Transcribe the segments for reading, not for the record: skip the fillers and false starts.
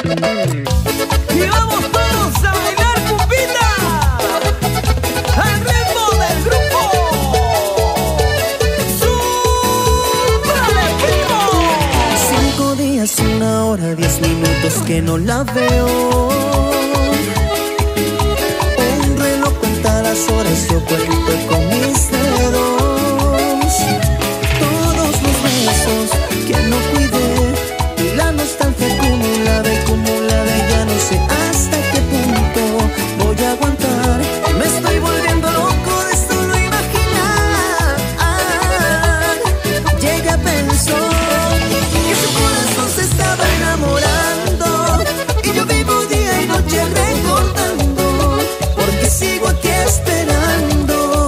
Y vamos todos a bailar cumbita al ritmo del grupo Súmale Primo. 5 días, 1 hora, 10 minutos que no la veo. Un reloj cuenta las horas, yo cuento con mis dedos. Todos los besos que no cuidé y la nostalgia acumulada y acumulada, ya no sé hasta qué punto voy a aguantar. Me estoy volviendo loco de solo imaginar. Y ella pensó que su corazón se estaba enamorando y yo vivo día y noche recordando, porque sigo aquí esperando.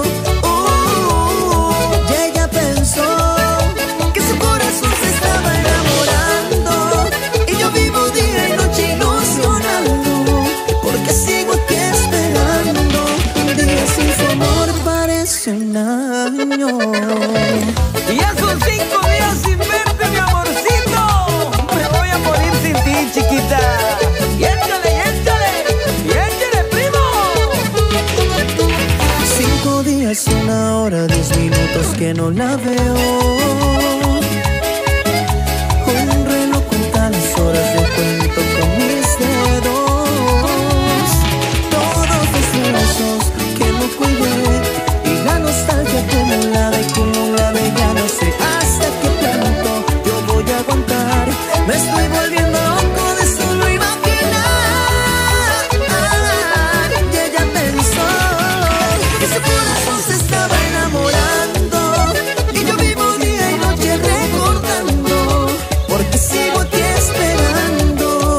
Y ella pensó que su corazón se estaba enamorando y yo vivo día y noche ilusionando, porque sigo aquí esperando. Un día sin su amor parece un año. Y ya son 5 días sin verte, mi amorcito. Me voy a morir sin ti, chiquita. Y échale, y échale, y échale, primo. 5 días, 1 hora, 10 minutos que no la veo. Un reloj cuenta las horas, yo cuento con mis dedos. Todos los besos que no cuidé y la nostalgia acumulada y acumulada, ya no sé hasta qué punto yo voy a aguantar. Me estoy volviendo loco de solo imaginar. Y ella pensó que su corazón se estaba enamorando y yo vivo día y noche recordando, porque sigo aquí esperando.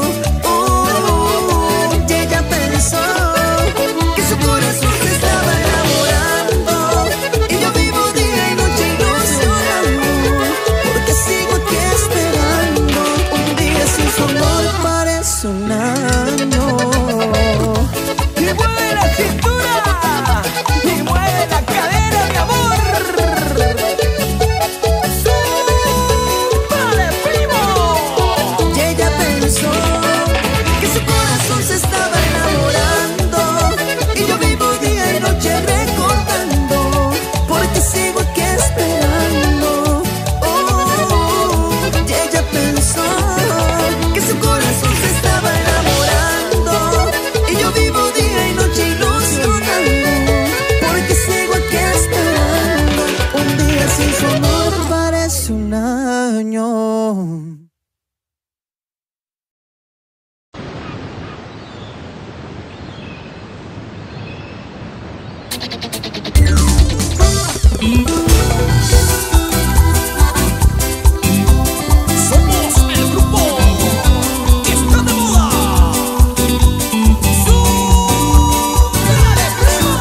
Y ella pensó que su corazón se estaba enamorando y yo vivo día y noche ilusionando, porque sigo aquí esperando. Un día sin su amor parece un año. Y mueve la cintura, y mueve la cadera, mi amor. Súmale, primo. Y ella pensó que su corazón se estaba enamorando y yo vivo día y noche recordando, porque sigo aquí esperando. Y ella pensó que su corazón se estaba enamorando y yo vivo día y noche ilusionando, porque sigo aquí esperando. Un día sin su amor parece un año. Somos el grupo que está de moda. ¡Súmale, primo!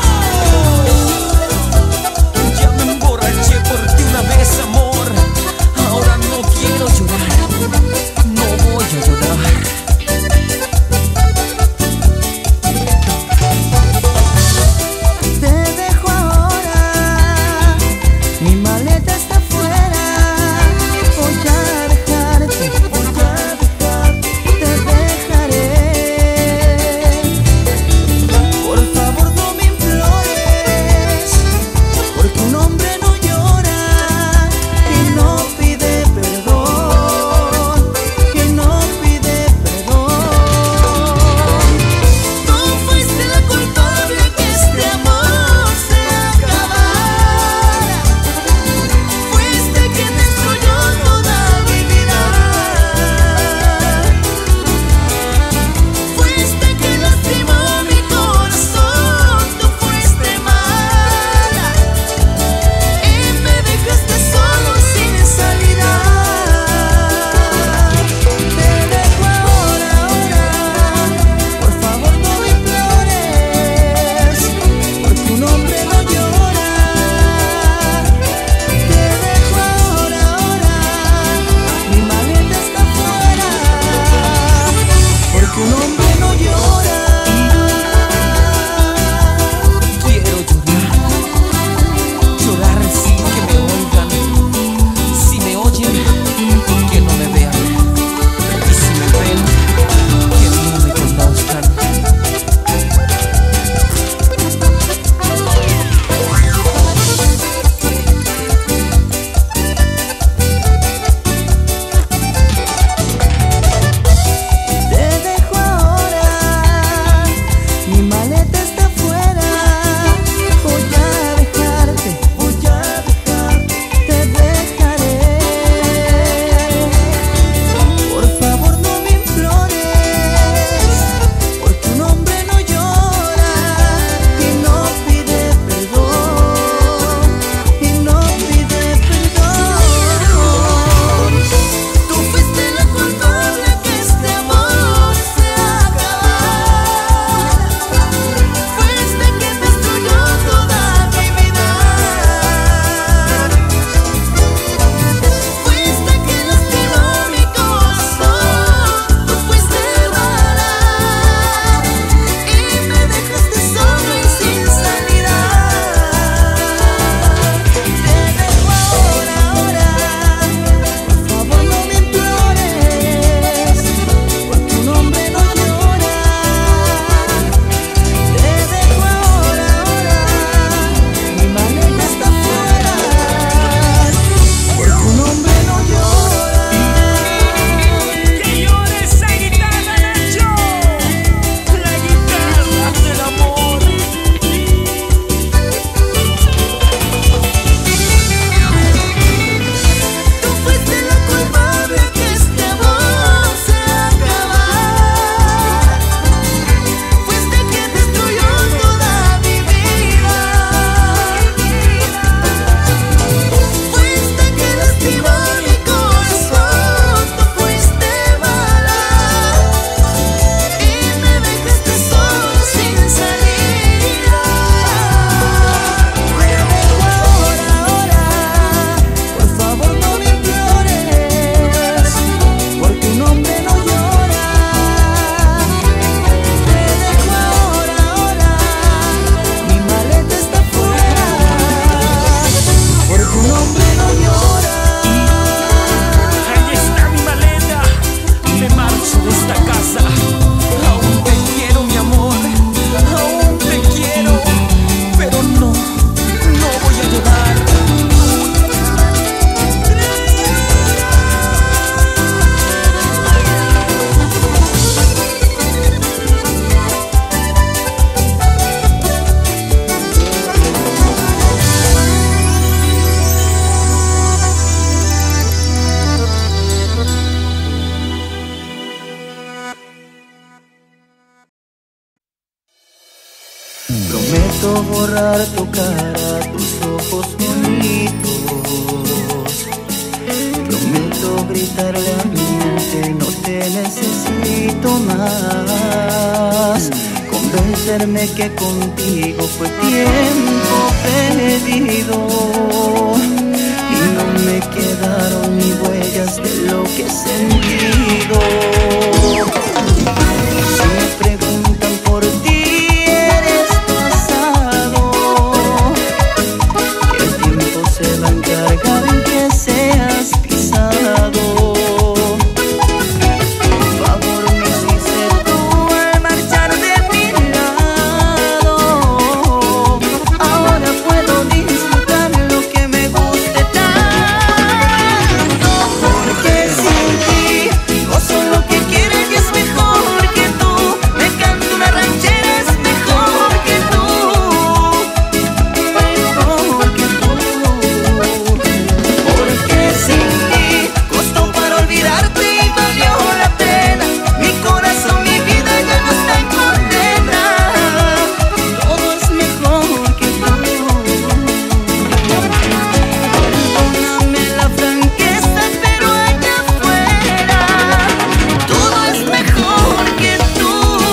Ya me emborraché por ti una vez, amor. Ahora no quiero llorar, no voy a llorar. Te dejo ahora Prometo borrar tu cara, tus ojos bonitos. Prometo gritarle a mi mente, no te necesito más. Convencerme que contigo fue tiempo perdido y no me quedaron ni huellas de lo que he sentido. Si me preguntan por ti, eres pasado, que el tiempo se va a encargar en que seas pisado. Favor me hiciste tú al marchar de mi lado. Ahora puedo disfrutar lo que me guste tanto, porque sin ti gozo lo que quiero y es mejor que tú. Me canto una ranchera, es mejor que tú, mejor que tú. Porque sin ti costó para olvidarte y valió la pena. Mi corazón, mi vida ya no está en condena. Todo es mejor que tú. Perdóname la franqueza, pero allá afuera todo es mejor que tú.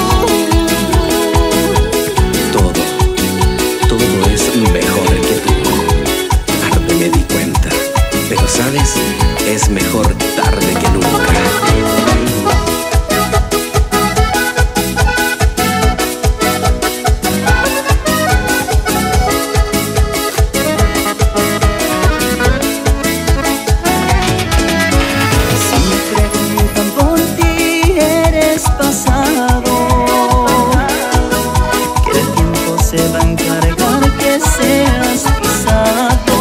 Todo es mejor que tú. Tarde me di cuenta, pero sabes, es mejor tarde que nunca. Si me preguntan por ti, eres pasado, que el tiempo se va a encargar que seas pisado.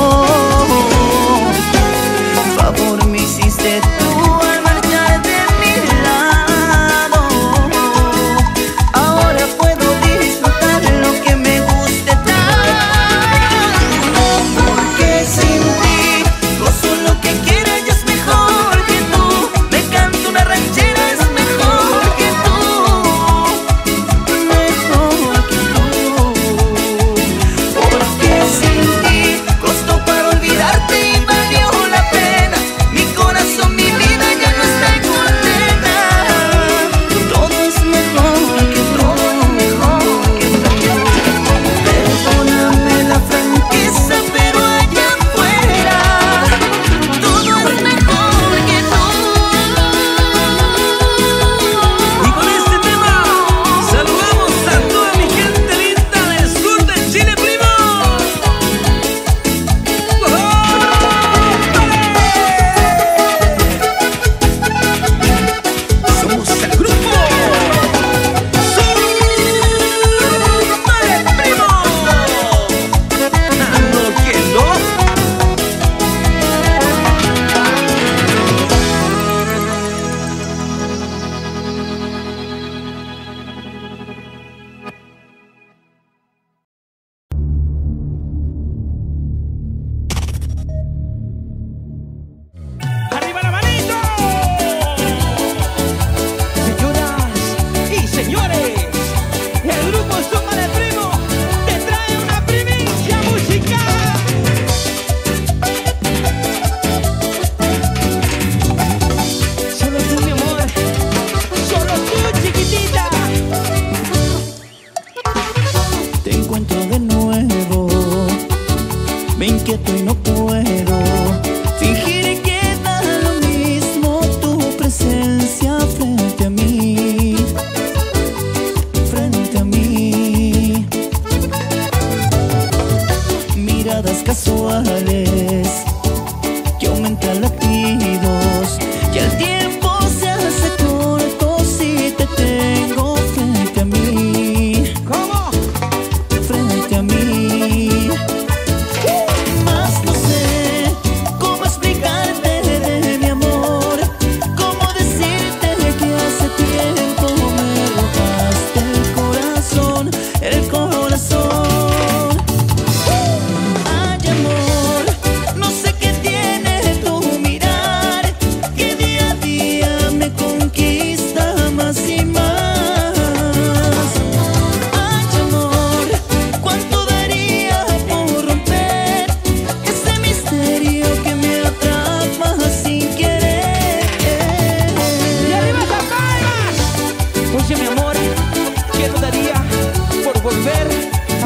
Favor me hiciste tú al marchar de mi lado. Ahora puedo disfrutar lo que me guste tanto, porque sin ti gozo lo que quiero y es mejor que tú. Me canto una ranchera, es mejor que tú,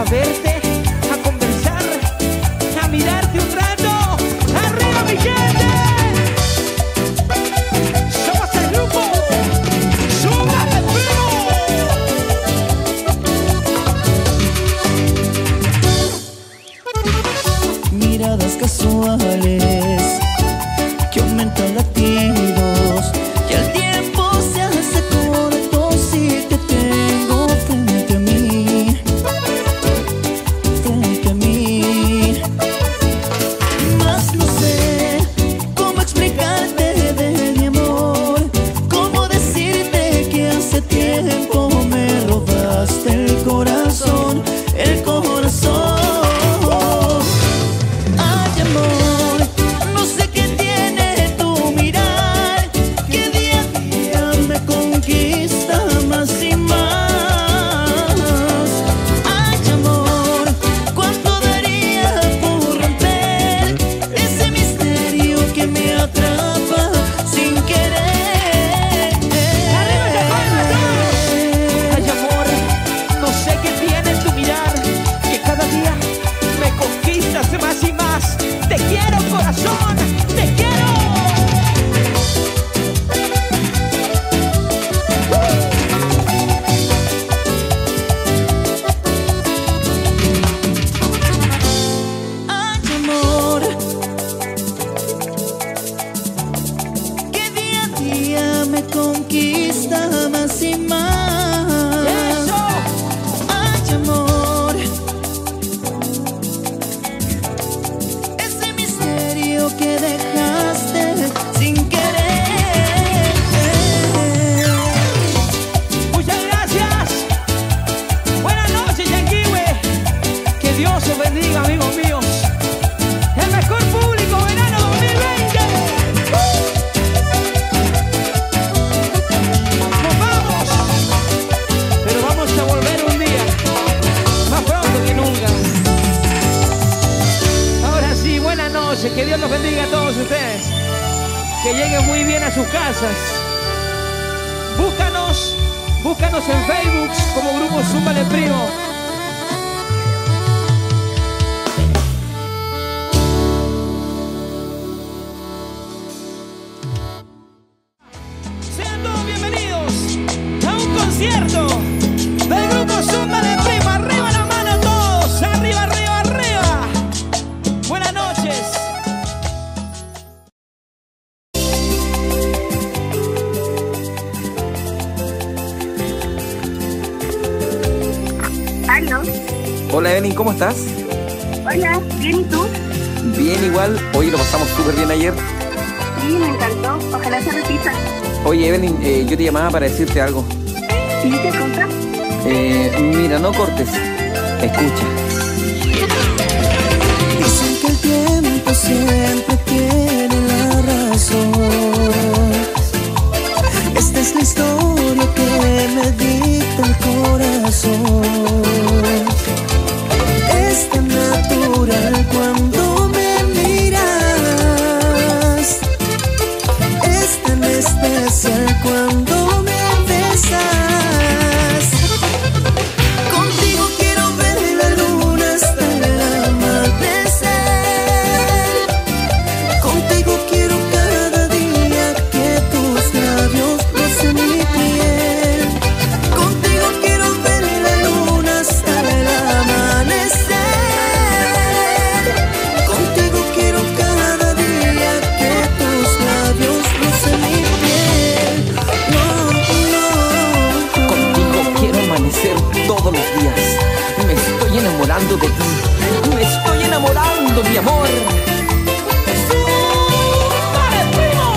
verte, a conversar, a mirarte un rato. ¡Arriba, mi gente! ¡Somos el grupo! ¡Súbale, primo! Miradas casuales que aumentan latidos, y el tiempo se hace corto si te tengo frente a mí, frente a mí. Mas no sé cómo explicarte de mi amor, cómo decirte que hace tiempo me robaste el corazón, el corazón. Que Dios los bendiga a todos ustedes. Que lleguen muy bien a sus casas. Búscanos en Facebook como Grupo Súmale Primo. Sean todos bienvenidos a un concierto del Grupo Súmale Primo. Arriba la mano todos. Arriba, arriba, arriba. Buenas noches. Aló. Hola Evelyn, ¿cómo estás? Hola, ¿bien y tú? Bien igual, hoy lo pasamos súper bien ayer. Sí, me encantó, ojalá se repita. Oye Evelyn, yo te llamaba para decirte algo. ¿Sí te contas? Mira, no cortes, escucha. Dicen que el tiempo siempre tiene la razón. Esta es la historia que me dicta el corazón. Es tan natural cuando me miras. Es tan especial cuando me besas. Contigo quiero ver la luna hasta el amanecer. Contigo quiero cada día que tus labios rocen mi piel. Contigo quiero ver la luna hasta el amanecer. Contigo quiero cada día que tus labios rocen mi piel. No, no. Contigo quiero amanecer todos los días. Me estoy enamorando de ti. Me estoy enamorando, mi amor. ¡Súmale, primo!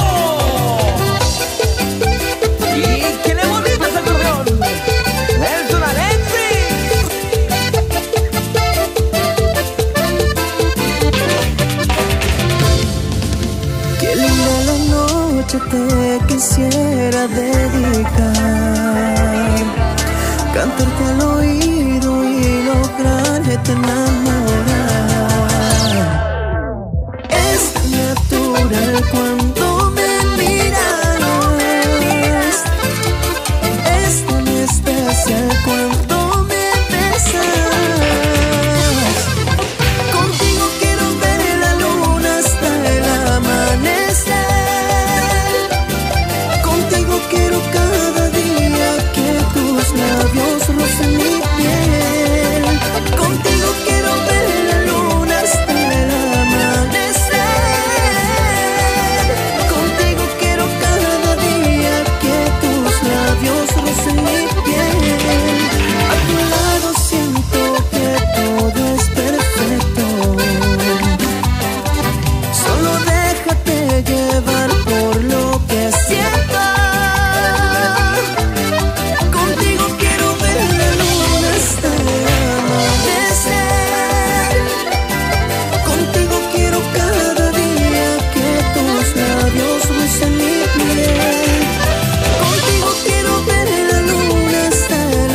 Y que le bonito ese acordeón. Nelson Alexis. Qué linda la noche te quisiera dedicar, cantarte al oído y lograrte enamorar. Es natural cuando me miras. Es tan especial cuando me besas. roce mi piel. A tu lado siento que todo es perfecto. Solo déjate llevar por lo que siento. Contigo quiero ver la luna hasta el amanecer. Contigo quiero cada día que tus labios rocen mi piel. Contigo quiero ver la luna hasta el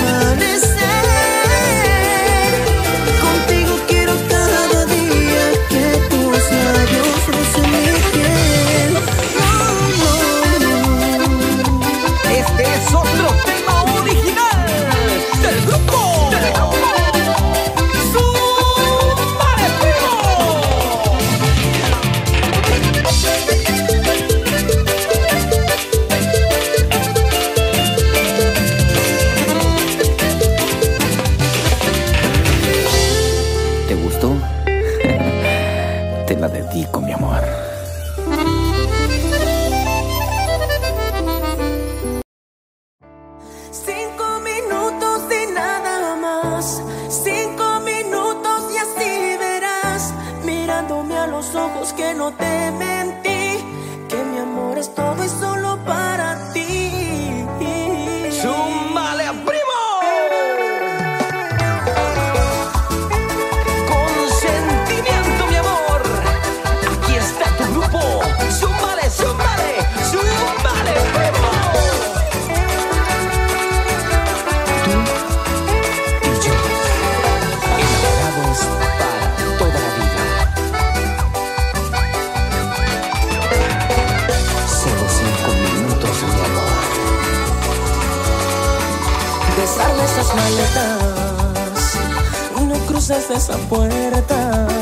amanecer. Contigo quiero cada día que tus labios rocen mi piel. Este es otro tema original del grupo Súmale Primo. ¿Te gustó? Te la dedico, mi amor. 5 minutos y nada más. 5 minutos y así verás, mirándome a los ojos, que no te mentí, que mi amor es todo y solo para ti. ¡Súmale a Primo! Con sentimiento, mi amor. Aquí está tu grupo. ¡Súmale, súmale! ¡Súmale, Primo! Tú y yo, enamorados para toda la vida. Solo 5 minutos, mi amor. Desarme esas maletas, no cruces esa puerta.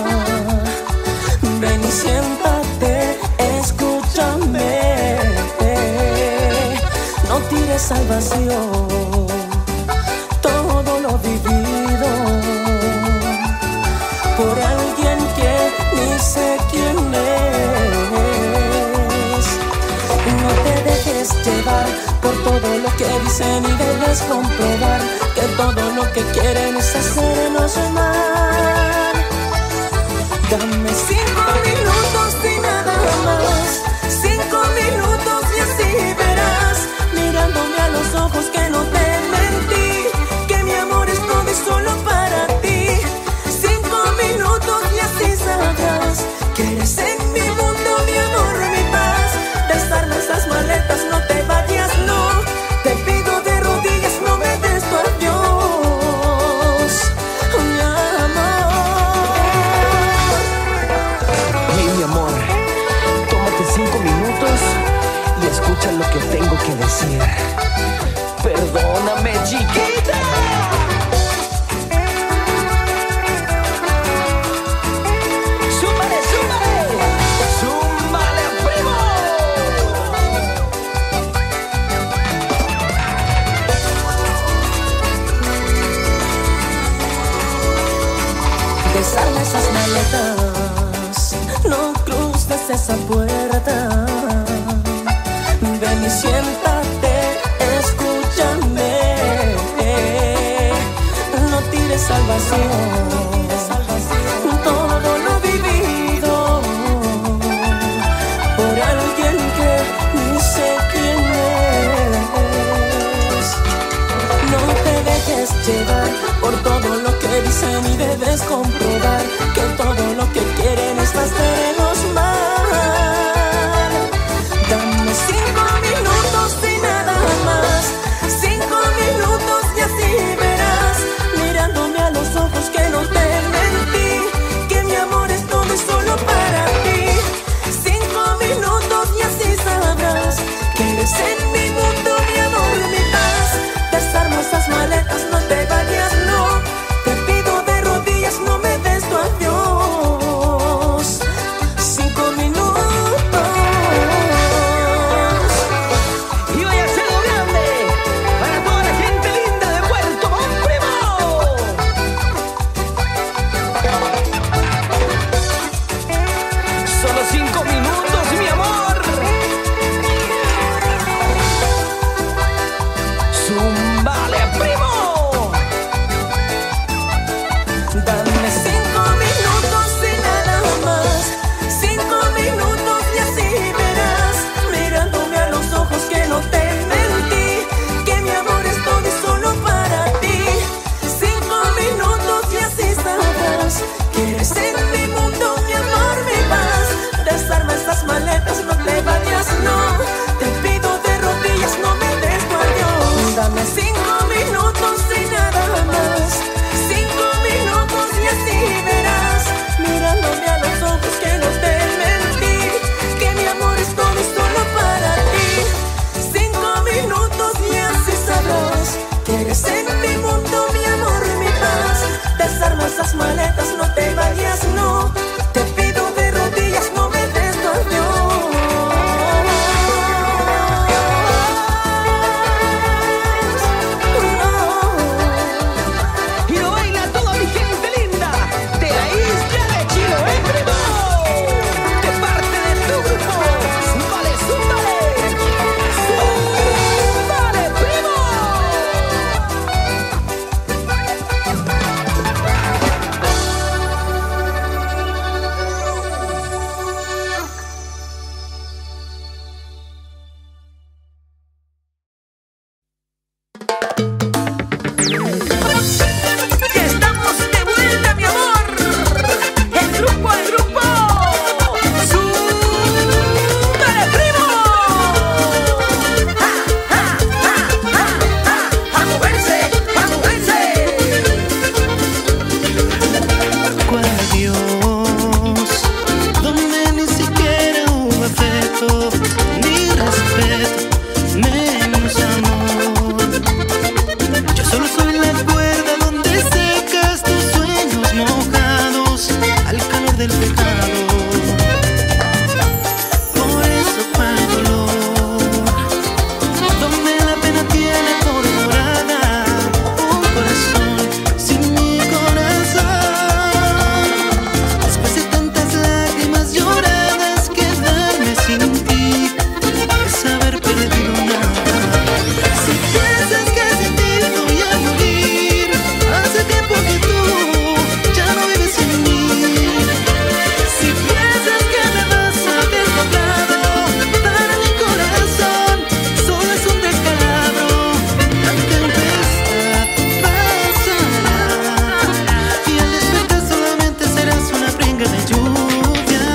Ven y siéntate, escúchame. No tires al vacío todo lo vivido por alguien que ni sé quién es. No te dejes llevar por todo lo que dicen y debes comprobar que todo lo que quieren es hacernos mal. Dame 5 minutos y nada más. 5 minutos y así verás, mirándome a los ojos, que no te mentí, que mi amor es todo y solo para ti. 5 minutos y así sabrás que eres en mi mundo, mi amor, mi paz. Desarma esas maletas, no te vayas, no. Te pido de rodillas, no me des tu adiós, mi amor. Hey, mi amor, tómate 5 minutos y escucha lo que tengo que decir. Perdóname, chiquita. ¡Súmale, súmale! ¡Súmale a Primo! Desarma esas maletas, no cruces esa puerta. Ven y siéntate, escúchame. No tires al vacío todo lo vivido por alguien que ni sé quién es. No te dejes llevar por todo lo que dicen y debes comprobar que todo lo que quieren es hacernos mal. Dame 5 minutos y nada más. 5 minutos y así verás, mirándome a los ojos, que no te mentí, que mi amor es todo y solo para ti. 5 minutos y así sabrás que eres en mi mundo, mi amor, mi paz. Desarmo esas maletas, no te vayas, no. Te pido de rodillas, no me des tu las maletas, no te vayas, no. Te pido de rodillas, no me des tu adiós. Y lo baila toda mi gente linda de la isla de Chiloé, primo. De parte de tu grupo, súbale, súbale. ¡Súbale, primo! Ya estamos de vuelta, mi amor. El grupo, súbale, primo. A moverse, a moverse. Adiós, donde ni siquiera hubo afecto, ni respeto, menos amor. Yo solo soy la cuerda donde secas tus sueños mojados al calor del pecado. Por eso cual dolor, donde la pena tiene por morada un corazón sin mi corazón. Después de tantas lágrimas lloradas, quedarme sin ti es haber perdido nada. Si piensas que sin ti voy a morir, hace tiempo que tú ya no vives en mí. Si piensas que me vas a ver tocado, para mi corazón solo es un descalabro. La tempestad pasará y al despertar solamente serás una pringa de lluvia.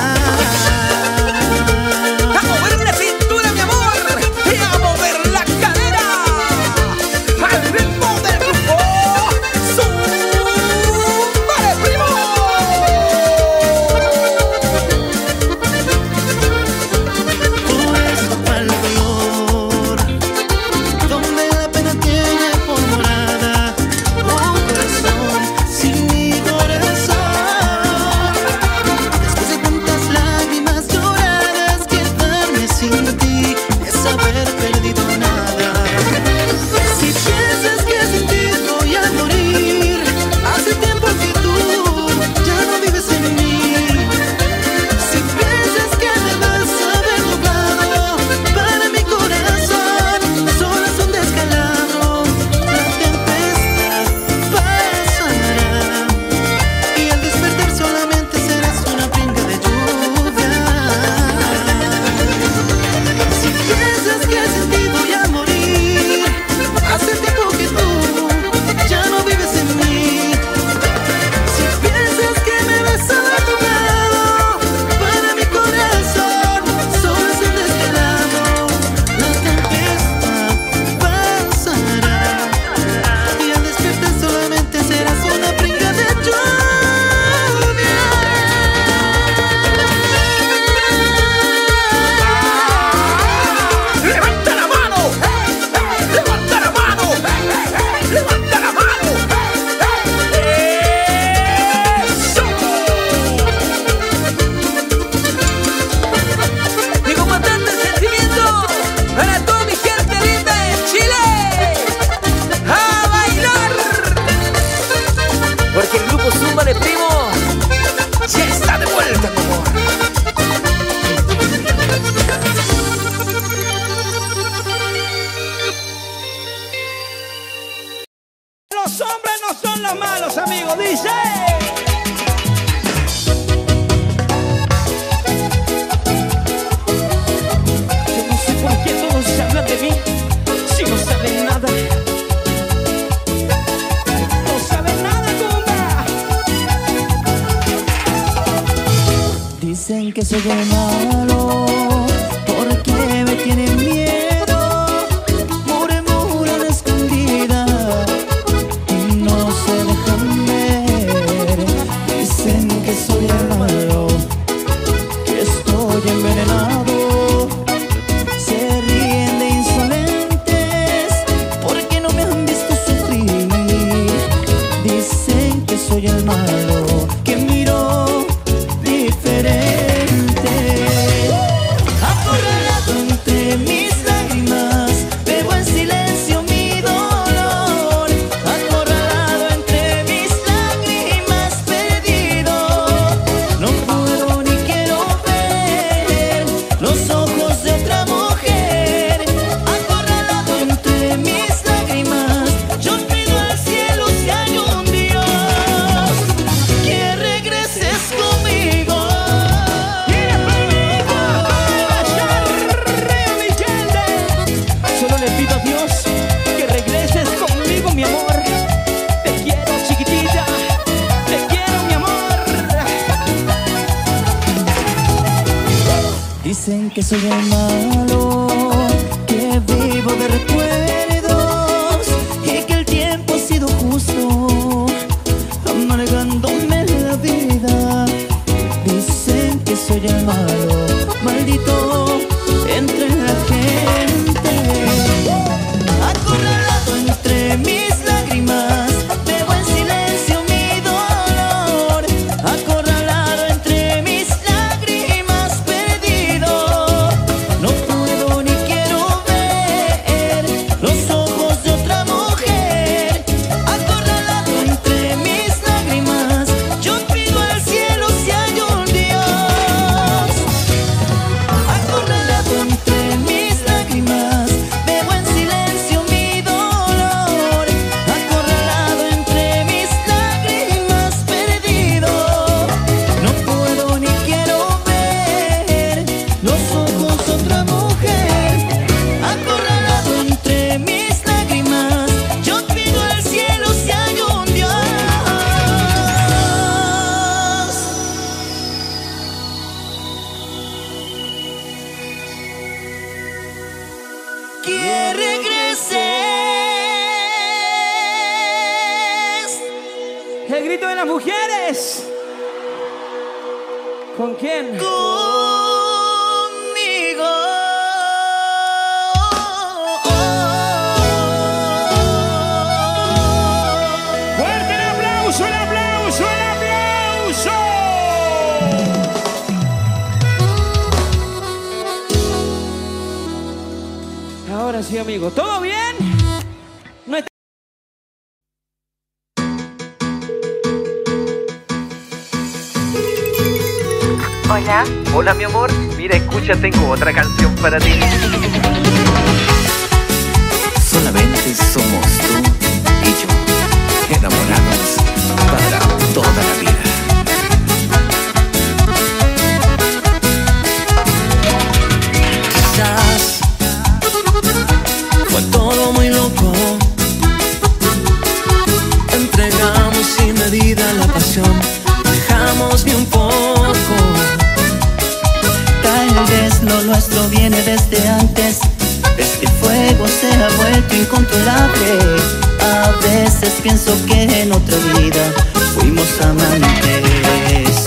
A mover la cintura, mi amor, y a mover la cadera al ritmo del grupo. ¡Súbale, primo! Por eso cual dolor, donde la pena tiene por morada un corazón sin mi corazón. Después de tantas lágrimas lloradas, quedarme sin ti es haber perdido nada. Si piensas que sin ti voy a morir, hace tiempo que tú ya no vives en mí. Si piensas que me vas a ver doblado, para mi corazón solo es un descalabro. La tempestad pasará y al despertar solamente serás una pringa de lluvia. Si piensas que sin ti voy a morir, hace tiempo que tú ya no vives en mí. Si piensas que me vas a ver doblado, para mi corazón solo es un descalabro. La tempestad pasará y al despertar solamente serás una pringa de lluvia. ¡Levanta la mano! ¡Levanta la mano! ¡Levanta la mano! ¡Eso! Mi comandante sentimiento para toda mi gente linda en Chile. ¡A bailar! Porque el grupo Súbale, primo, ya está de vuelta, mi amor. Los hombres no son los malos, amigos, dice. Yo no sé por qué todos se hablan de mí si no saben nada. No saben nada, compa. Dicen que soy el malo, porque me tienen miedo. Murmuran escondida y no se dejan ver. Dicen que soy el malo, que estoy envenenado. Se ríen de insolentes porque no me han visto sufrir. Dicen que soy el malo, mi amor. Te quiero, chiquitita. Te quiero, mi amor. Dicen que soy el malo, que vivo de recuerdos y que el tiempo ha sido justo, amargándome la vida. Dicen que soy el malo, maldito entre la gente. Acorralado entre mis lágrimas, bebo en silencio mi dolor. Acorralado entre mis lágrimas, perdido. No puedo ni quiero ver los ojos de otra mujer. Acorralado entre mis lágrimas, yo pido al cielo si hay un Dios. Acorralado entre mis lágrimas, bebo en silencio mi dolor. Acorralado entre mis lágrimas, perdido. No puedo ni quiero ver los ojos de otra mujer. Acorralado entre mis lágrimas, yo pido al cielo si hay un Dios. Que regreses. El grito de las mujeres. ¿Con quién? Conmigo. ¡Fuerte el aplauso, el aplauso, el aplauso! Ahora sí, amigo. ¿Todo bien? No está... Hola. Hola mi amor, mira, escucha, tengo otra canción para ti. Solamente somos tú y yo, enamorados para toda la vida. Quizás fue todo muy loco. Entregamos sin medida la pasión, dejamos ni un poco. Tal vez lo nuestro viene desde antes. Este fuego se ha vuelto incontrolable. A veces pienso que en otra vida fuimos amantes.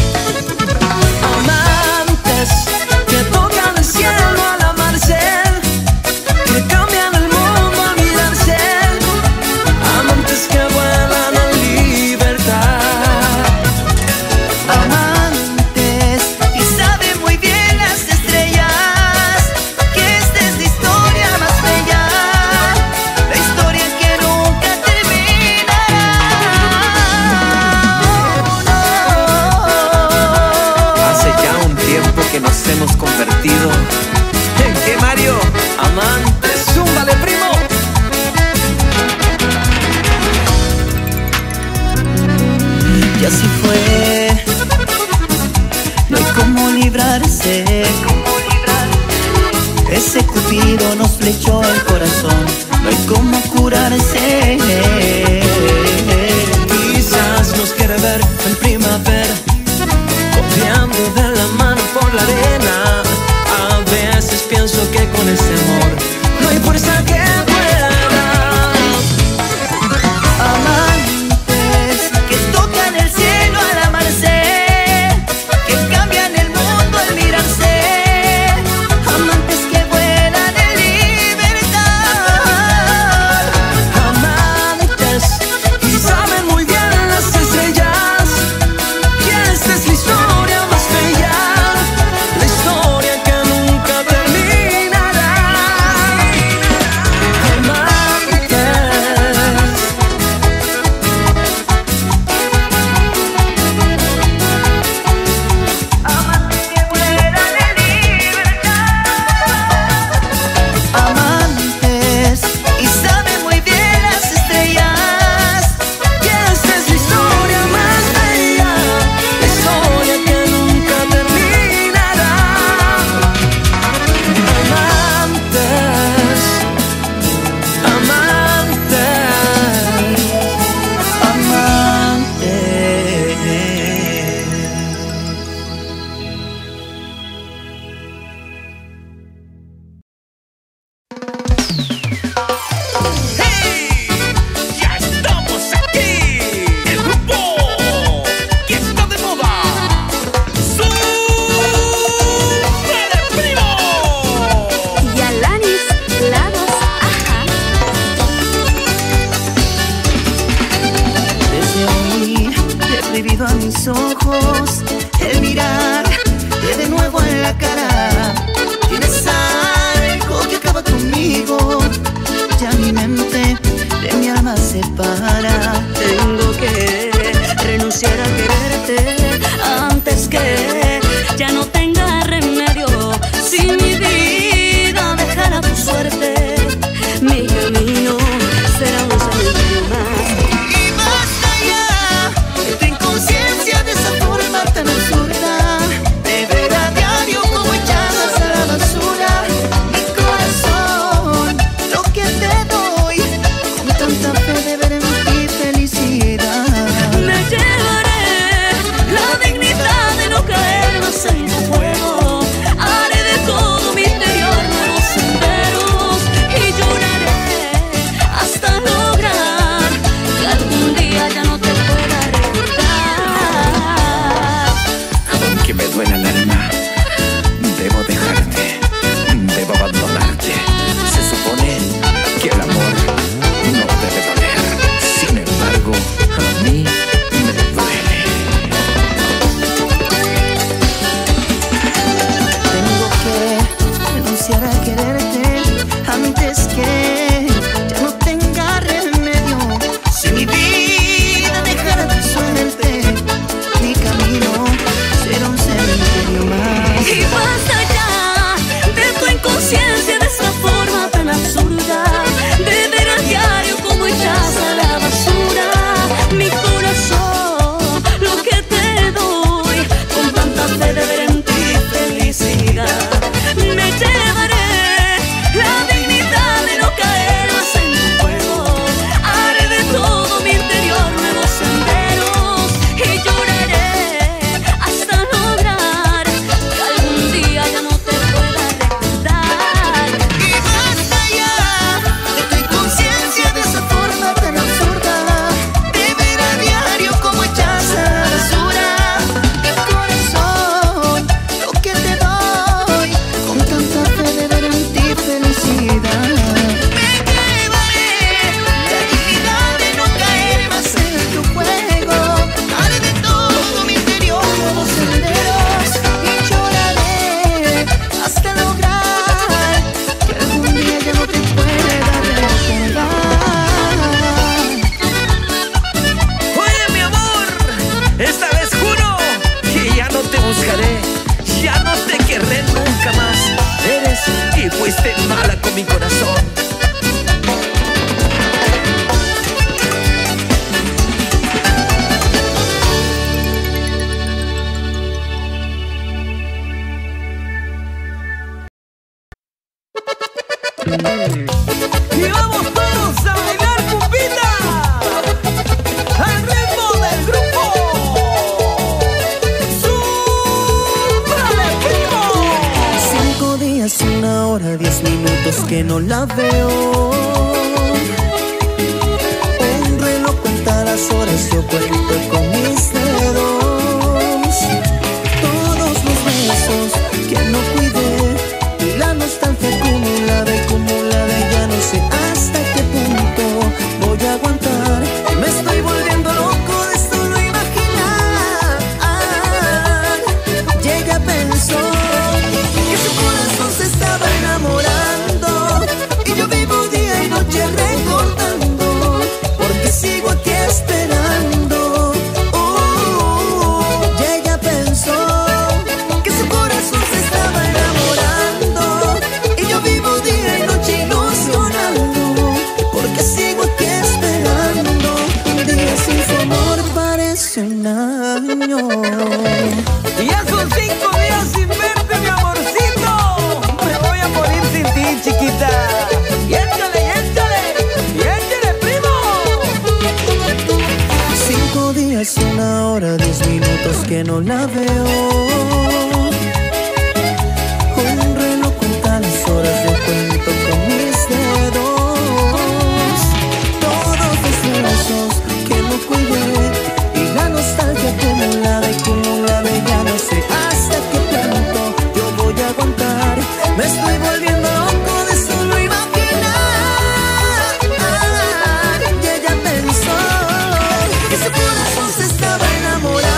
Amantes que tocan el cielo al amarse, que cambian el mundo al mirarse. Amantes que vuelan en libertad. Amantes que saben muy bien las estrellas, que esta es la historia más bella, la historia que nunca terminará. Hace ya un tiempo que nos hemos convertido en ¿qué, Mario? Amantes, zúmbale, primo. Y así fue, no hay cómo librarse. Ese cupido nos flechó el corazón, no hay cómo curarse. Quizás nos quiere ver en primavera, cojeando de la mano por la arena. A veces pienso que con ese amor no hay fuerza que pueda dar. Amantes que tocan el cielo al amarse, que cambian el mundo al mirarse. Amantes que vuelan en libertad. Amantes metido a mis ojos, el mirarte de nuevo en la cara. Tienes algo que acaba conmigo, ya mi mente de mi alma separa. Tengo que renunciar a quererte antes que ya no tenga remedio. Si mi vida dejara tu suerte, mi camino será un cementerio más. Y basta ya de tu inconsciencia, de esa forma tan absurda, de ver a diario como echas a la basura mi corazón, lo que te doy, con tanta fe de ver en ti felicidad. Me llevaré la dignidad de no caer más en tu juego. Haré de todo mi interior nuevos senderos y lloraré hasta lograr que algún día ya no te pueda recordar. Aunque me duela el alma, debo dejarte, debo abandonarte. Se supone que el amor no debe doler. Sin embargo, a mí me duele. Tengo que renunciar a quererte antes que ya no tenga remedio. Si mi vida dejara de suerte, mi camino será un cementerio más. Y basta ya de tu inconsciencia, de esa forma tan absurda, de ver a diario como echas a la basura mi corazón, lo que te doy, con tanta fe de ver en ti felicidad. Me llevaré la dignidad de no caer más en tu juego. Haré de todo mi interior nuevos senderos y lloraré hasta lograr que algún día ya no te pueda recordar. Y basta ya de tu inconsciencia, de esa forma tan absurda, de ver a diario como echas a la basura mi corazón, lo que te doy, con tanta fe de ver en ti felicidad. Me llevaré la dignidad de no caer más en tu juego. Haré de todo mi interior nuevos senderos y lloraré hasta lograr que algún día ya no te pueda recordar. Oye, mi amor, esta vez juro que ya no te buscaré, ya no te querré nunca más. Eres y fuiste mala con mi corazón. Y vamos todos a bailar cumbita al ritmo del grupo. ¡Súbale, primo! 5 días, 1 hora, 10 minutos que no la veo. Un reloj cuenta las horas, yo cuento con mis dedos. Todos los besos que no cuidé y la nostalgia acumulada y ya no sé hasta qué punto voy a aguantar. Me estoy volviendo loco de solo imaginar. Y ella pensó que su corazón se estaba enamorando y yo vivo día y noche recordando, porque sigo aquí esperando. Y ella pensó que su corazón se estaba enamorando y yo vivo día y noche ilusionando, porque sigo aquí esperando. Un día sin su amor parece un año. Y ya son 5 días sin verte, mi amorcito. Me voy a morir sin ti, chiquita. Y échale, primo. 5 días, 1 hora, 10 minutos que no la veo. Un reloj cuenta las horas, yo cuento con mis dedos. Todos los besos que no cuidé y la nostalgia acumulada y ya no sé hasta qué punto yo voy a aguantar. Me estoy volviendo loco de solo imaginar. Y ella pensó que su corazón se estaba enamorando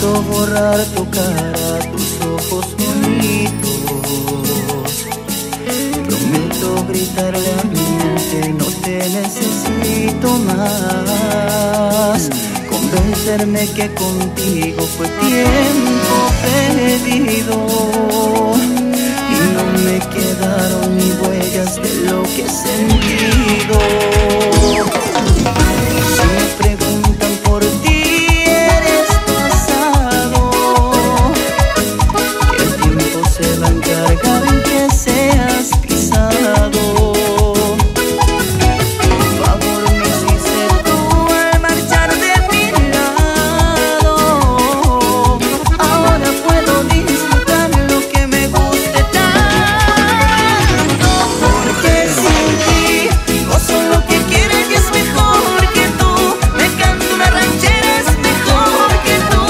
Prometo borrar tu cara, tus ojos bonitos. Prometo gritarle a mi mente, no te necesito más. Convencerme que contigo fue tiempo perdido y no me quedaron ni huellas de lo que he sentido. Si me preguntan por ti, eres pasado, que el tiempo se va a encargar en que seas pisado. Favor me hiciste tú al marchar de mi lado. Ahora puedo disfrutar lo que me guste tanto, porque sin ti gozo lo que quiero y es mejor que tú. Me canto una ranchera, es mejor que tú,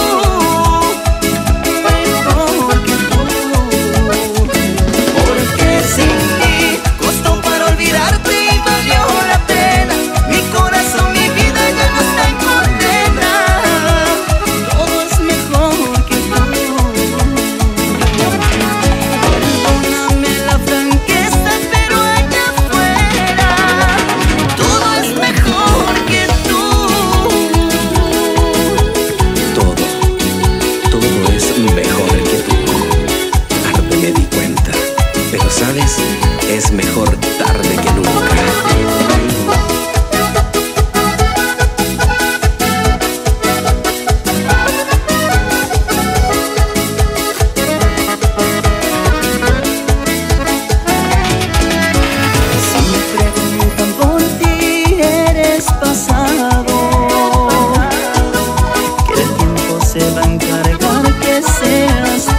mejor que tú. Porque sin ti costó para olvidarte y valió la pena. Mi corazón, mi vida ya no está en condena. Todo es mejor que tú. Perdóname la franqueza, pero allá afuera todo es mejor que tú. Todo es mejor que tú. Tarde me di cuenta, pero sabes, es mejor tarde que nunca. Si me preguntan por ti, eres pasado, que el tiempo se va a encargar que seas